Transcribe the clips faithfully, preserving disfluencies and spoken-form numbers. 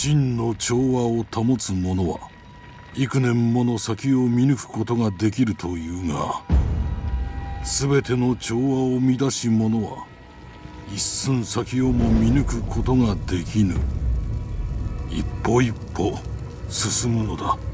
真の調和を保つ者は幾年もの先を見抜くことができるというが、全ての調和を乱し者は一寸先をも見抜くことができぬ。一歩一歩進むのだ。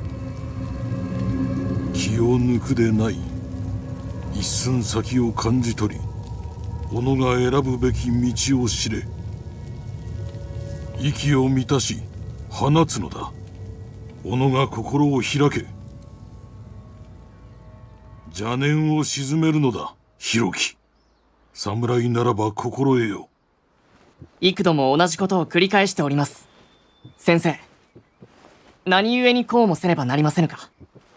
気を抜くでない。一寸先を感じ取り、己が選ぶべき道を知れ。息を満たし放つのだ。己が心を開け。邪念を鎮めるのだ、弘樹。侍ならば心得よ。 幾度も同じことを繰り返しております。先生、何故にこうもせねばなりませぬか。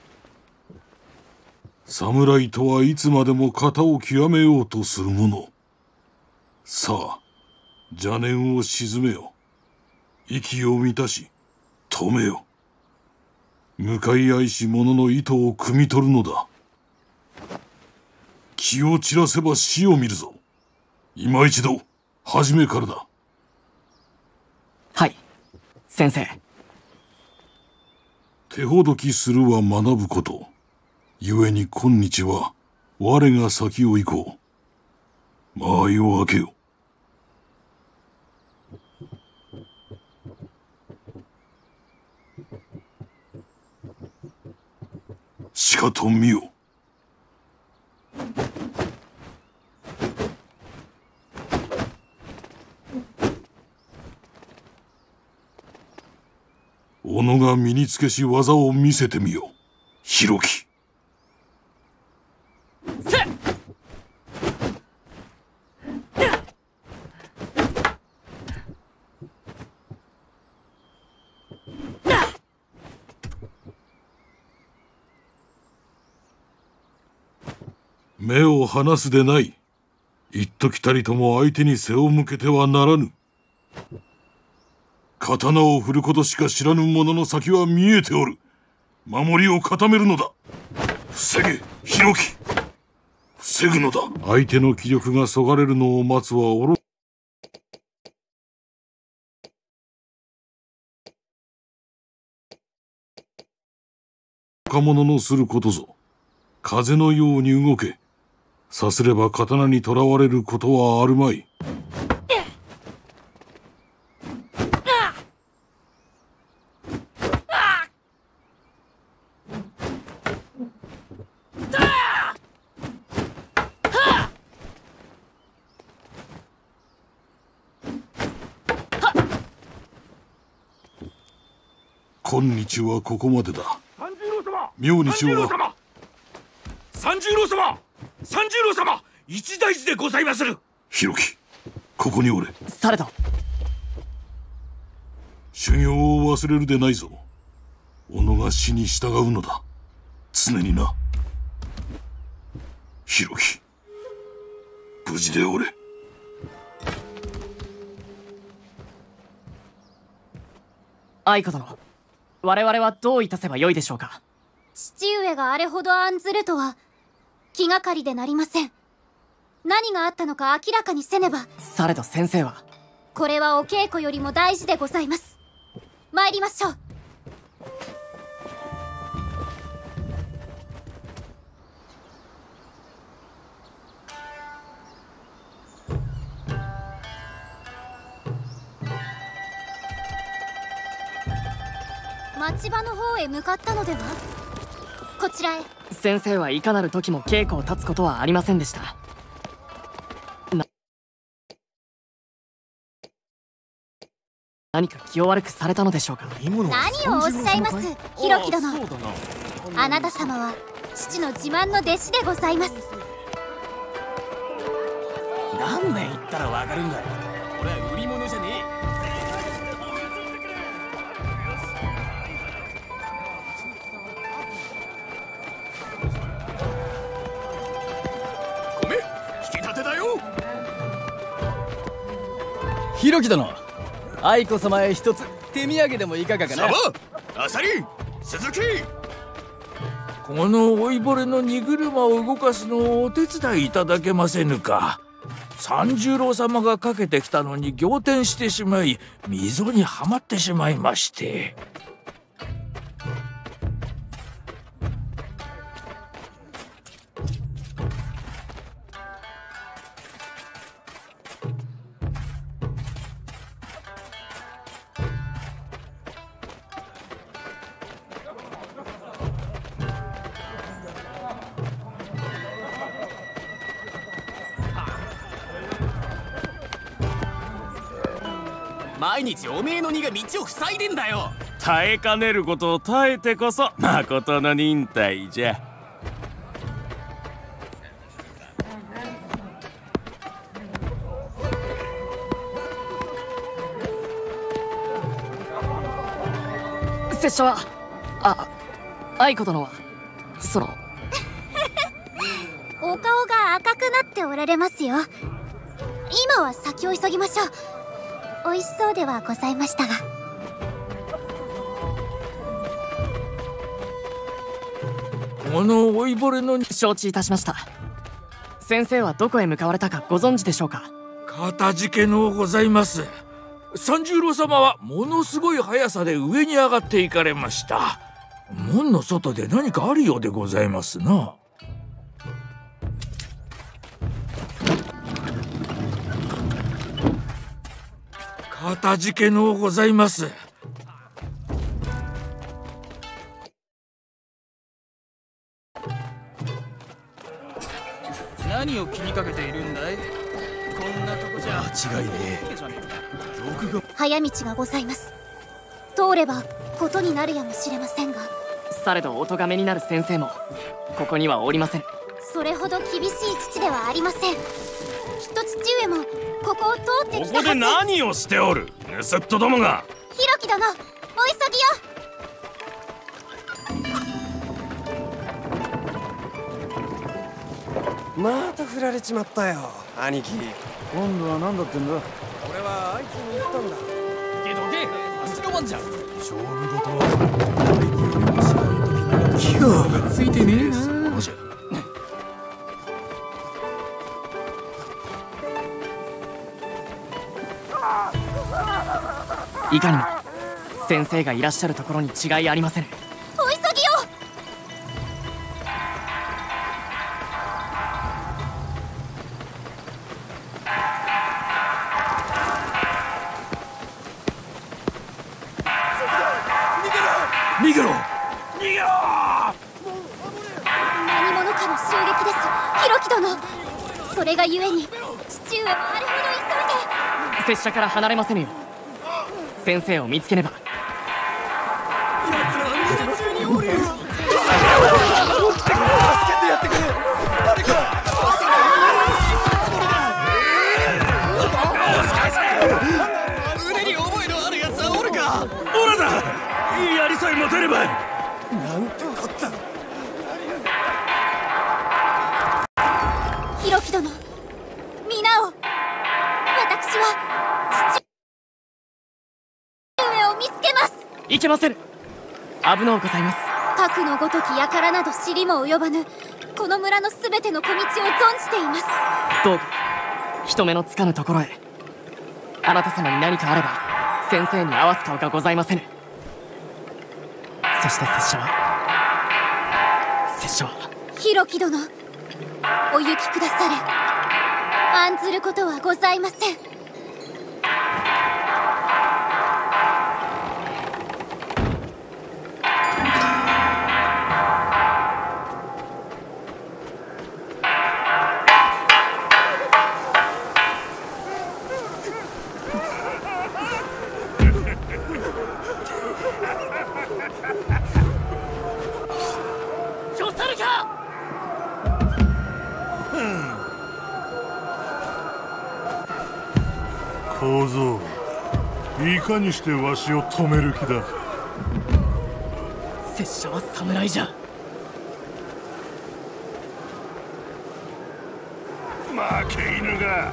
侍とはいつまでも型を極めようとするもの。さあ、邪念を鎮めよ。息を満たし止めよ。向かい合いし者の意図を汲み取るのだ。気を散らせば死を見るぞ。今一度初めからだ。 はい、先生。 手ほどきするは学ぶこと。故に今日は我が先を行こう。間合いを開けよ。しかと見よ。己が身につけし技を見せてみよ、弘樹。 せっ目を離すでない。一時たりとも相手に背を向けてはならぬ。刀を振ることしか知らぬ者の先は見えておる。守りを固めるのだ。防げ、弘樹。防ぐのだ。相手の気力がそがれるのを待つは愚か者のすることぞ。風のように動け。さすれば刀にとらわれることはあるまい。今日はここまでだ。 三十郎様、 明日は三十郎様、三十郎様、一大事でございまする。 弘樹、ここにおれ。 されど。 修行を忘れるでないぞ。己が死に従うのだ。常にな。弘樹、無事でおれ。 愛子殿、我々はどういたせばよいでしょうか。 父上があれほど案ずるとは気がかりでなりません。何があったのか明らかにせねば。 されど先生は。 これはお稽古よりも大事でございます。参りましょう。町場の方へ向かったのでは。こちらへ。 先生はいかなる時も稽古を立つことはありませんでした。な何か気を悪くされたのでしょうか。 何をおっしゃいます、弘樹殿。あなた様は父の自慢の弟子でございます。 何年言ったらわかるんだよ。俺は売り物じゃねえ。 弘樹殿、愛子様へ一つ手土産でもいかがかな。 あさり、鈴木。 この老いぼれの荷車を動かすのをお手伝いいただけませぬか。 三十郎様がかけてきたのに仰天してしまい溝にはまってしまいまして。 毎日おめえの荷が道を塞いでんだよ。 耐えかねることを耐えてこそ誠の忍耐じゃ。 拙者はあ愛子殿はそのお顔が赤くなっておられますよ。今は先を急ぎましょう。美味しそうではございましたが。 この老いぼれの承知いたしました。先生はどこへ向かわれたかご存知でしょうか。 かたじけのうございます。三十郎様はものすごい速さで上に上がっていかれました。門の外で何かあるようでございますな。かたじけのうございます。 何を気にかけているんだい。こんなとこじゃ間違いねえ。毒が早道がございます。通ればことになるやもしれませんが。 されどお咎めになる先生もここにはおりません。 それほど厳しい父ではありません。きっと父上もここを通ってきたはず。 ここで何をしておる盗っ人どもが。 ひろき殿、お急ぎよ。 また振られちまったよ兄貴。 今度は何だってんだ。 俺はあいつに言ったんだ。 けどけ足の番じゃん。 勝負事は相手に知らん時の気がついてねえな。 そうじゃ。 いかにも先生がいらっしゃるところに違いありません。 お急ぎよ。 逃げろ逃げろ。 何者かの襲撃です、ひろき殿。それがゆえに父上はあれほど急いで。 拙者から離れませぬよ。先生を見つけねば。 腕に覚えのあるやつはおるか。 オラだ。槍さえ持てれば。 なんてこった。 ひろき殿、皆を。私は父上を見つけます。 いけませぬ。危のうございます。 核のごとき輩など知りも及ばぬこの村のすべての小道を存じています。 どうか人目のつかぬところへ。あなた様に何かあれば先生に合わす顔がございませぬ。そして拙者は拙者はひろき殿、お行きくだされ。案ずることはございません。 小僧、いかにしてわしを止める気だ。 拙者は侍じゃ。 負け犬が。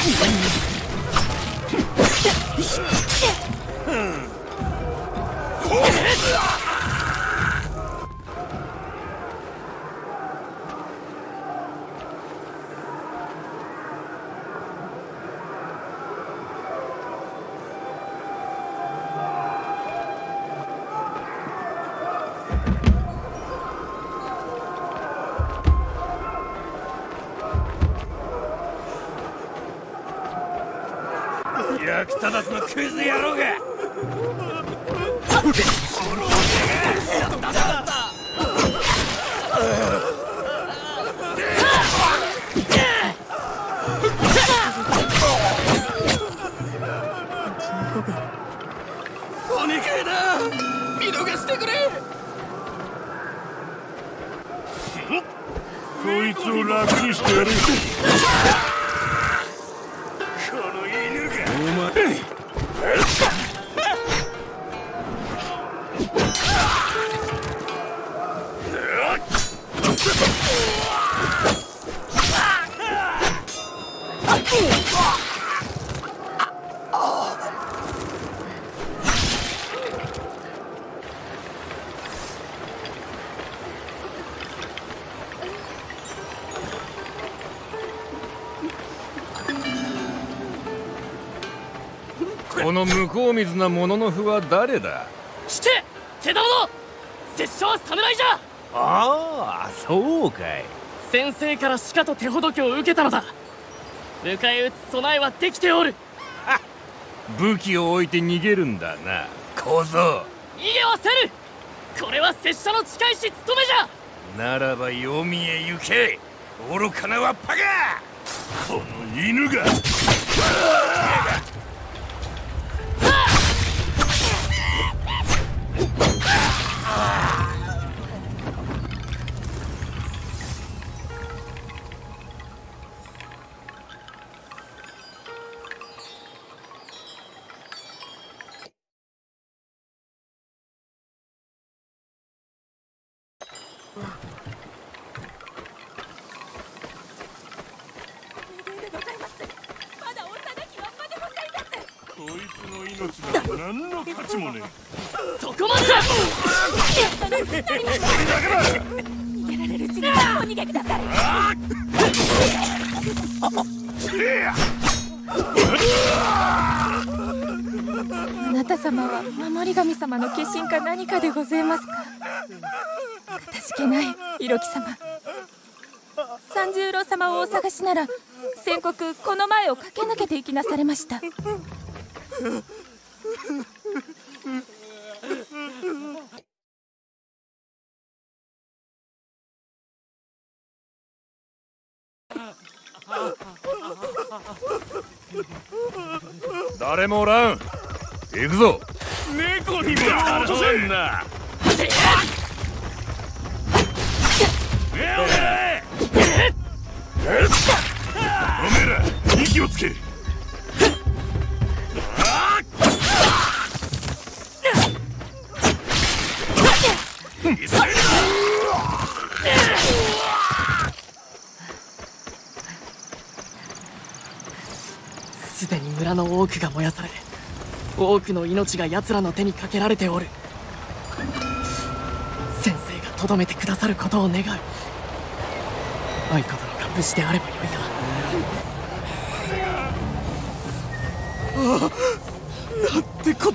役立たずのクズ野郎がお願いだ、見逃してくれ。 こいつを楽にしてやる。この犬がお前この向こう水なものの符は誰だ。 聞けけだもの、拙者は侍じゃ。 ああ、そうかい。 先生からしかと手ほどきを受けたのだ。迎え撃つ備えはできておる。 武器を置いて逃げるんだな、小僧。 逃げはせる。これは拙者の近いし務めじゃ。 ならば黄泉へ行け、愚かなわっぱが。 この犬がこいつの命なんて何の価値もねえ。 そこまでだ。 やられるうちにお逃げください。あなた様は守り神様の化身か何かでございますか。かたじけない色木様。三十郎様をお探しなら先刻この前を駆け抜けて行きなされました。 誰もおらん。行くぞ。 猫にも落とせんな。おめえら息をつけ。 すでに村の多くが燃やされ、多くの命が奴らの手にかけられておる。先生がとどめてくださることを願う。愛子殿が無事であればよいが。 ああ、なんてこった。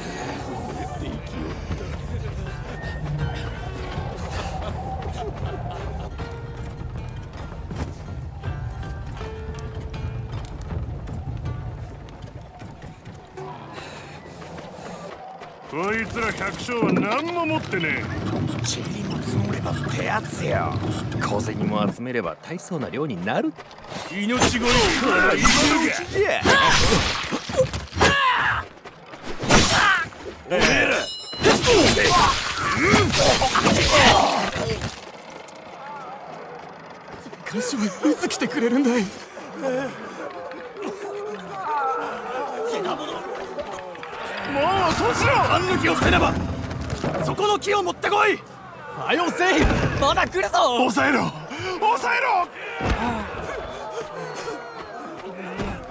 こいつら百姓は何も持ってねえ。塵も積もればってやつよ。小銭も集めれば大層な量になる。 命乞いから犬が。おめえら監視はいつ来てくれるんだい。 もう閉じろ。缶抜きを捨てねば。そこの木を持ってこい。 はよせい、まだ来るぞ。 抑えろ抑えろ。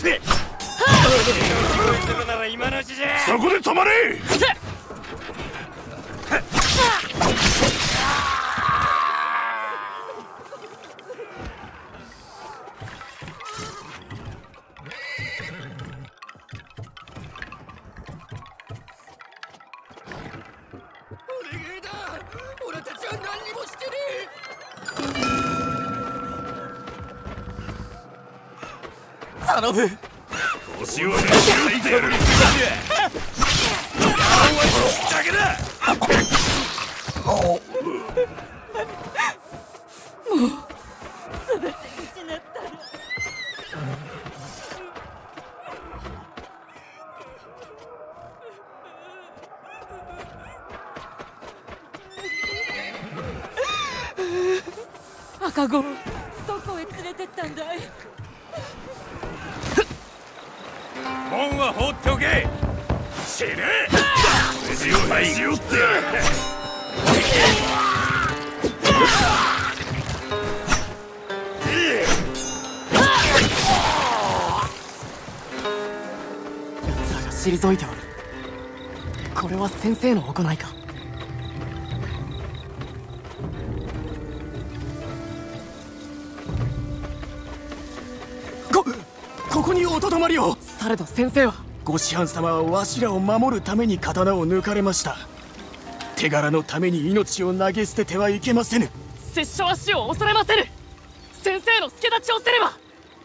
そこで止まれ。 俺たちは何にもしてねえ。頼む。 腰をねじってやる。だけだ。 もう全て失った。 赤子をどこへ連れてったんだい。 門は放っておけ。死ね。筋をねじ折ってやる。 奴らが退いておる。これは先生の行いか。 ここにおとどまりを。 されど先生は。 ご師範様はわしらを守るために刀を抜かれました。手柄のために命を投げ捨ててはいけませぬ。 拙者は死を恐れませぬ。先生の助太刀をせねば。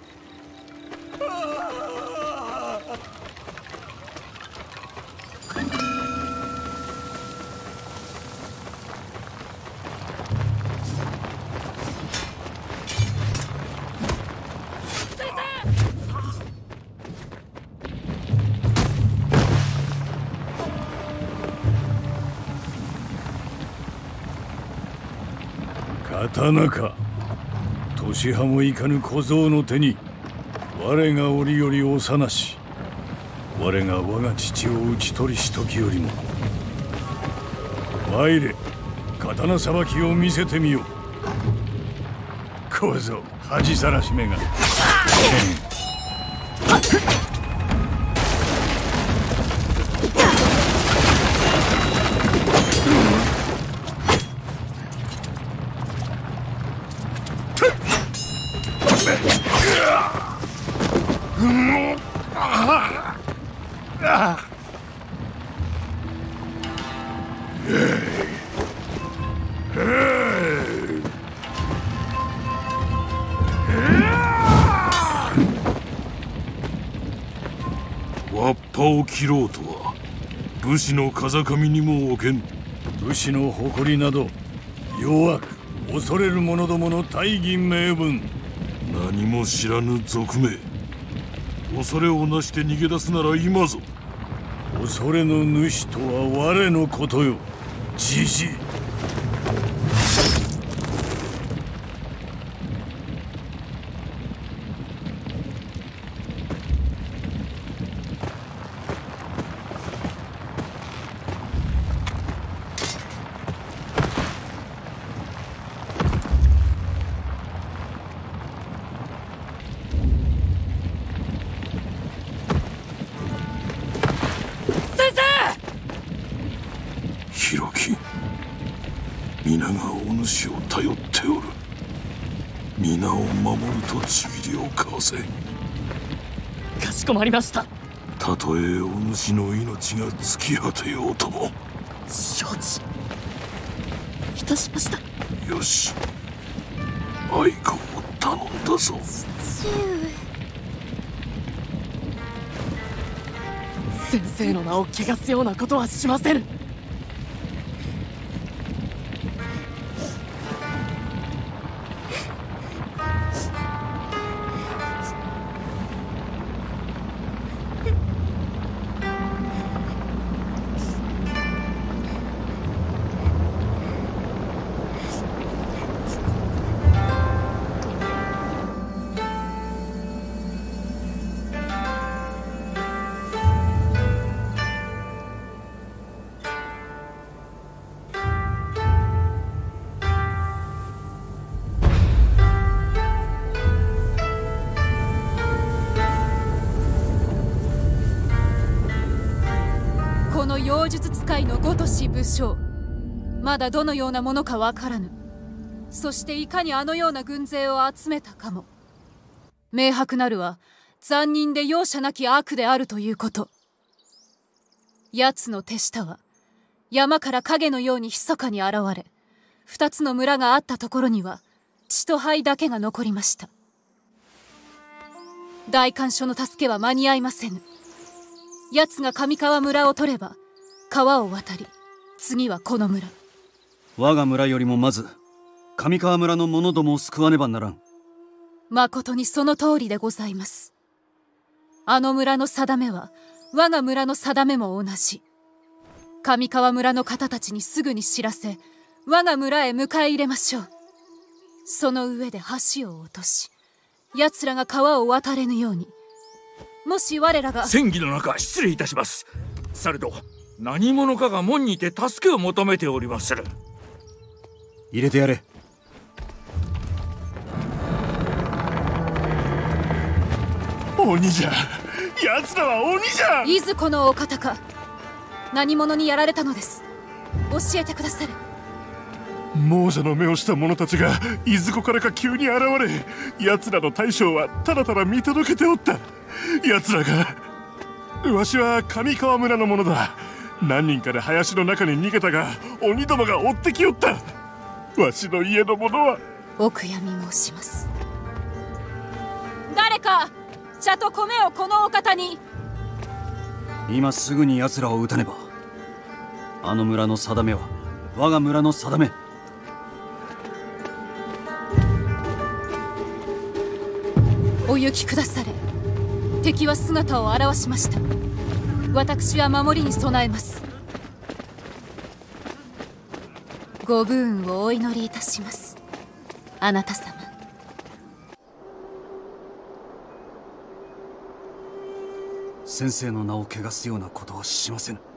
刀か。年派もいかぬ小僧の手に我が折より幼し、我が我が父を討ち取りし時よりも。参れ、刀さばきを見せてみよう。小僧恥さらしめが。わっぱを切ろうとは武士の風上にも置けん。武士の誇りなど弱く恐れる者どもの大義名分。何も知らぬ賊め、恐れをなして逃げ出すなら今ぞ。恐れの主とは我のことよ、じじい。弘樹、皆がお主を頼っておる。皆を守るとちぎりを交わせ。 かしこまりました。 たとえお主の命が尽き果てようとも。 承知いたしました。 よし、愛子を頼んだぞ。 父上。 先生の名を汚すようなことはしませぬ。 妖術使いのごとし武将。まだどのようなものかわからぬ。そしていかにあのような軍勢を集めたかも明白なるは残忍で容赦なき悪であるということ。奴の手下は山から影のように密かに現れ、二つの村があったところには血と灰だけが残りました。大官所の助けは間に合いませぬ。奴が上川村を取れば川を渡り、次はこの村。 我が村よりもまず上川村の者どもを救わねばならん。 まことにその通りでございます。あの村の定めは我が村の定めも同じ。上川村の方たちにすぐに知らせ、我が村へ迎え入れましょう。その上で橋を落とし、奴らが川を渡れぬように。もし我らが戦議の中失礼いたします。されど何者かが門にて助けを求めておりまする。 入れてやれ。 鬼じゃ、奴らは鬼じゃ。 いずこのお方か。何者にやられたのです。教えてくだされ。 亡者の目をした者たちがいずこからか急に現れ、奴らの大将はただただ見届けておった。奴らが、わしは上川村の者だ。何人かで林の中に逃げたが、鬼どもが追ってきよった。わしの家の者は。 お悔やみ申します。誰か茶と米をこのお方に。 今すぐに奴らを撃たねば。あの村の定めは我が村の定め。 お行きくだされ。敵は姿を現しました。私は守りに備えます。ご武運をお祈りいたします、あなた様。 先生の名を汚すようなことはしませぬ。